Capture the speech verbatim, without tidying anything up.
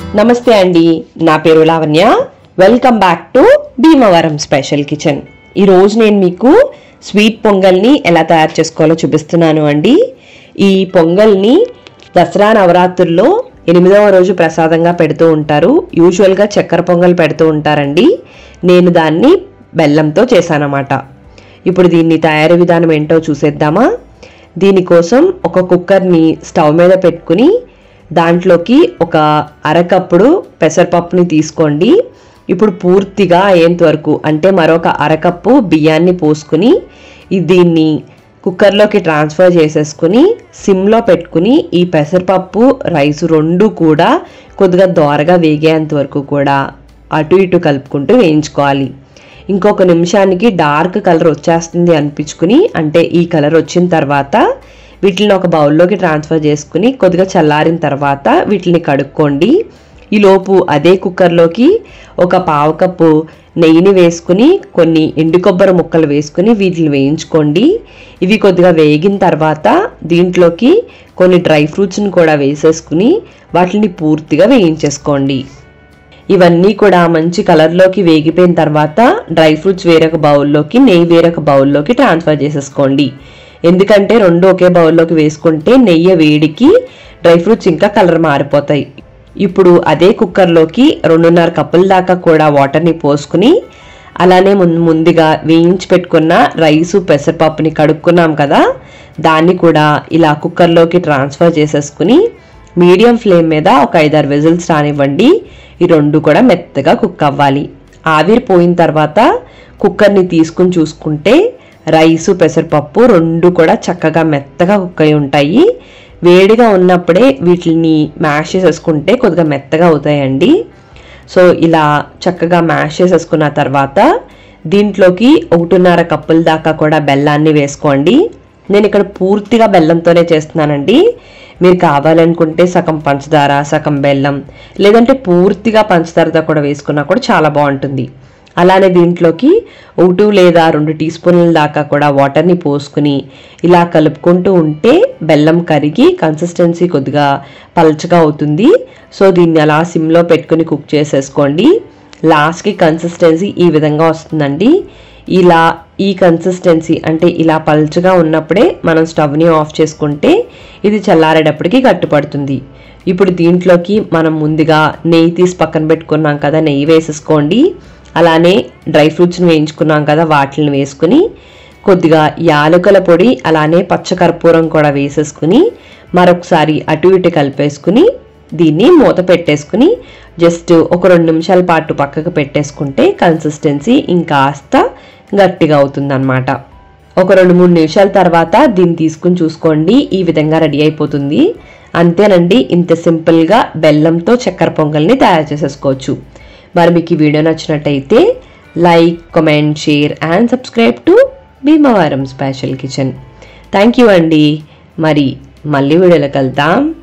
నమస్తే అండి, నా పేరు Lavanya. Welcome back to Bhimavaram special kitchen. ఈరోజు నేను మీకు స్వీట్ పొంగల్ని ఎలా తయారు చేసుకోవాలో చూపిస్తున్నాను అండి. ఈ పొంగల్ని దసరా నవరాత్రుల్లో ఎనిమిదవ రోజు ప్రసాదంగా పెడుతూ ఉంటారు. యూజువల్గా చక్కెర పొంగల్ పెడుతూ ఉంటారండి. నేను దాన్ని బెల్లంతో చేశానన్నమాట. ఇప్పుడు దీన్ని తయారీ విధానం ఏంటో చూసేద్దామా. దీనికోసం ఒక కుక్కర్ని స్టవ్ మీద పెట్టుకుని దాంట్లోకి ఒక అరకప్పుడు పెసరపప్పుని తీసుకోండి. ఇప్పుడు పూర్తిగా అయ్యేంత వరకు అంటే మరొక అరకప్పు బియ్యాన్ని పోసుకుని దీన్ని కుక్కర్లోకి ట్రాన్స్ఫర్ చేసేసుకుని సిమ్లో పెట్టుకుని ఈ పెసరపప్పు రైసు రెండు కూడా కొద్దిగా దోరగా వేగేంత వరకు కూడా అటు ఇటు కలుపుకుంటూ వేయించుకోవాలి. ఇంకొక నిమిషానికి డార్క్ కలర్ వచ్చేస్తుంది అనిపించుకుని అంటే ఈ కలర్ వచ్చిన తర్వాత వీటిని ఒక బౌల్లోకి ట్రాన్స్ఫర్ చేసుకుని కొద్దిగా చల్లారిన తర్వాత వీటిని కడుక్కోండి. ఈలోపు అదే కుక్కర్లోకి ఒక పావు కప్పు నెయ్యిని వేసుకుని కొన్ని ఎండు కొబ్బరి ముక్కలు వేసుకుని వీటిని వేయించుకోండి. ఇవి కొద్దిగా వేగిన తర్వాత దీంట్లోకి కొన్ని డ్రై ఫ్రూట్స్ని కూడా వేసేసుకుని వాటిని పూర్తిగా వేయించేసుకోండి. ఇవన్నీ కూడా మంచి కలర్లోకి వేగిపోయిన తర్వాత డ్రై ఫ్రూట్స్ వేరొక బౌల్లోకి నెయ్యి వేరొక బౌల్లోకి ట్రాన్స్ఫర్ చేసేసుకోండి. ఎందుకంటే రెండు ఒకే బౌల్లోకి వేసుకుంటే నెయ్యి వేడికి డ్రై ఫ్రూట్స్ ఇంకా కలర్ మారిపోతాయి. ఇప్పుడు అదే కుక్కర్లోకి రెండున్నర కప్పుల దాకా కూడా వాటర్ని పోసుకుని అలానే ముందుగా వేయించి పెట్టుకున్న రైసు పెసరపప్పుని కడుక్కున్నాం కదా దాన్ని కూడా ఇలా కుక్కర్లోకి ట్రాన్స్ఫర్ చేసేసుకుని మీడియం ఫ్లేమ్ మీద ఒక ఐదారు విజిల్స్ రానివ్వండి. ఈ రెండు కూడా మెత్తగా కుక్ అవ్వాలి. ఆవిరి పోయిన తర్వాత కుక్కర్ని తీసుకుని చూసుకుంటే రైసు పెసరపప్పు రెండు కూడా చక్కగా మెత్తగా కుక్ అయి ఉంటాయి. వేడిగా ఉన్నప్పుడే వీటిని మ్యాష్ చేసేసుకుంటే కొద్దిగా మెత్తగా అవుతాయండి. సో ఇలా చక్కగా మ్యాష్ చేసేసుకున్న తర్వాత దీంట్లోకి ఒకటిన్నర కప్పుల దాకా కూడా బెల్లాన్ని వేసుకోండి. నేను ఇక్కడ పూర్తిగా బెల్లంతోనే చేస్తున్నానండి. మీరు కావాలనుకుంటే సగం పంచదార సగం బెల్లం లేదంటే పూర్తిగా పంచదారతో కూడా వేసుకున్నా కూడా చాలా బాగుంటుంది. అలానే దీంట్లోకి ఒకటి లేదా రెండు టీ స్పూన్ల దాకా కూడా వాటర్ని పోసుకుని ఇలా కలుపుకుంటూ ఉంటే బెల్లం కరిగి కన్సిస్టెన్సీ కొద్దిగా పల్చగా అవుతుంది. సో దీన్ని అలా సిమ్లో పెట్టుకుని కుక్ చేసేసుకోండి. లాస్ట్కి కన్సిస్టెన్సీ ఈ విధంగా వస్తుందండి. ఇలా ఈ కన్సిస్టెన్సీ అంటే ఇలా పల్చగా ఉన్నప్పుడే మనం స్టవ్ని ఆఫ్ చేసుకుంటే ఇది చల్లారేటప్పటికి గట్టిపడుతుంది. ఇప్పుడు దీంట్లోకి మనం ముందుగా నెయ్యి తీసి పక్కన పెట్టుకున్నాం కదా నెయ్యి వేసేసుకోండి. అలానే డ్రై ఫ్రూట్స్ని వేయించుకున్నాం కదా వాటిని వేసుకుని కొద్దిగా యాలకుల పొడి అలానే పచ్చకర్పూరం కూడా వేసేసుకుని మరొకసారి అటు ఇటు కలిపేసుకుని దీన్ని మూత పెట్టేసుకుని జస్ట్ ఒక రెండు నిమిషాల పాటు పక్కకు పెట్టేసుకుంటే కన్సిస్టెన్సీ ఇంకాస్త గట్టిగా అవుతుంది అన్నమాట. ఒక రెండు మూడు నిమిషాల తర్వాత దీన్ని తీసుకుని చూసుకోండి. ఈ విధంగా రెడీ అయిపోతుంది. అంతేనండి, ఇంత సింపుల్గా బెల్లంతో చక్కెర పొంగల్ని తయారు చేసేసుకోవచ్చు. మరి మీకు ఈ వీడియో నచ్చినట్టయితే like comment share and subscribe to Bhimavaram special kitchen. Thank you అండి. మరి మళ్ళీ వీడియోలోకి వెళ్తాం.